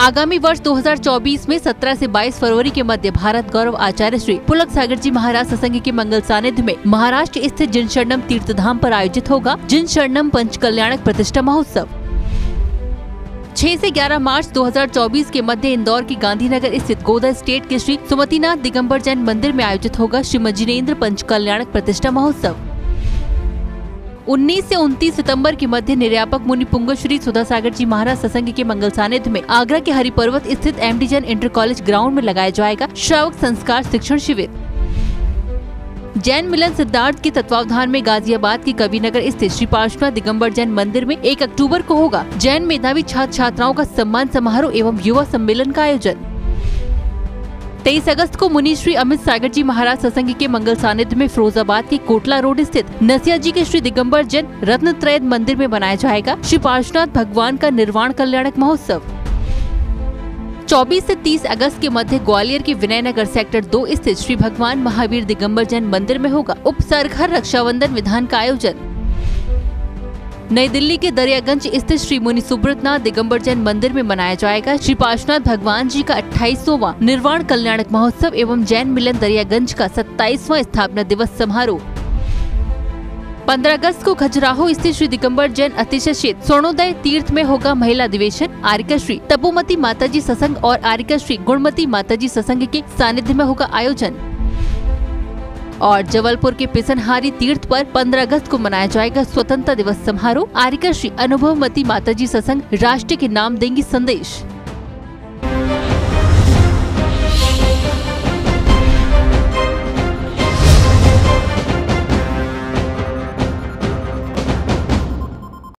आगामी वर्ष 2024 में 17 से 22 फरवरी के मध्य भारत गौरव आचार्य श्री पुलक सागर जी महाराज सत्संग के मंगल सानिध्य में महाराष्ट्र स्थित जिन शरणम तीर्थधाम पर आयोजित होगा जिन शरणम पंच कल्याणक प्रतिष्ठा महोत्सव। 6 से 11 मार्च 2024 के मध्य इंदौर की गांधीनगर स्थित गोदा स्टेट के श्री सुमतिनाथ दिगंबर जैन मंदिर में आयोजित होगा श्रीमद जिनेन्द्र पंच कल्याणक प्रतिष्ठा महोत्सव। 19 से 29 सितंबर के मध्य निर्यापक मुनि पुंगव श्री सुधा सागर जी महाराज सत्संग के मंगल सानिध्य में आगरा के हरिपर्वत स्थित MD Jain inter college ground में लगाया जाएगा श्रावक संस्कार शिक्षण शिविर। जैन मिलन सिद्धार्थ के तत्वावधान में गाजियाबाद के कविनगर स्थित श्री पार्श्वनाथ दिगंबर जैन मंदिर में 1 अक्टूबर को होगा जैन मेधावी छात्र छात्राओं का सम्मान समारोह एवं युवा सम्मेलन का आयोजन। 23 अगस्त को मुनि श्री अमित सागर जी महाराज सत्संग के मंगल सानिध्य में फिरोजाबाद के कोटला रोड स्थित नसिया जी के श्री दिगंबर जैन रत्नत्रय मंदिर में बनाया जाएगा श्री पार्श्वनाथ भगवान का निर्वाण कल्याणक महोत्सव। 24 से 30 अगस्त के मध्य ग्वालियर के विनयनगर सेक्टर 2 स्थित श्री भगवान महावीर दिगंबर जैन मंदिर में होगा उपसर्गहर रक्षाबंधन विधान का आयोजन। नई दिल्ली के दरियागंज स्थित श्री मुनि सुब्रतनाथ दिगंबर जैन मंदिर में मनाया जाएगा श्री पार्श्वनाथ भगवान जी का 28वां निर्वाण कल्याणक महोत्सव एवं जैन मिलन दरियागंज का 27वां स्थापना दिवस समारोह। 15 अगस्त को खजुराहो स्थित श्री दिगंबर जैन अतिशयेत स्वर्णोदय तीर्थ में होगा महिला अधिवेशन। आर्यका श्री तपोमती माताजी सत्संग और आर्यका श्री गुणमती माताजी सत्संग के सानिध्य में होगा आयोजन। और जबलपुर के पिसनहारी तीर्थ पर 15 अगस्त को मनाया जाएगा स्वतंत्रता दिवस समारोह। आर्यका श्री अनुभवमती माताजी सत्संग राष्ट्र के नाम देंगी संदेश।